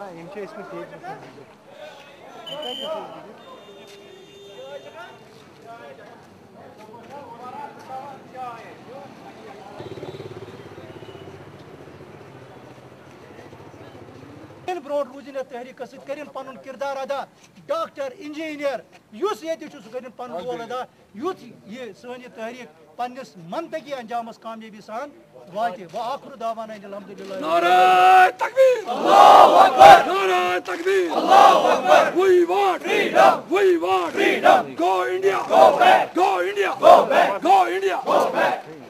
brought रूजिन तहरीक करिन पन किरदार अदा डॉक्टर इंजीनियर युस ये करिन पन रोल अदा युथ ये सन ये तहरीक पन्निस मंतकी अंजामस कामयाबी सान वाते व आखिर दावाना अल्हम्दुलिल्लाह नारे तकबीर अल्लाहु अकबर नारे तकबीर अल्लाहु Akbar we want freedom go India go back go India go back go India go back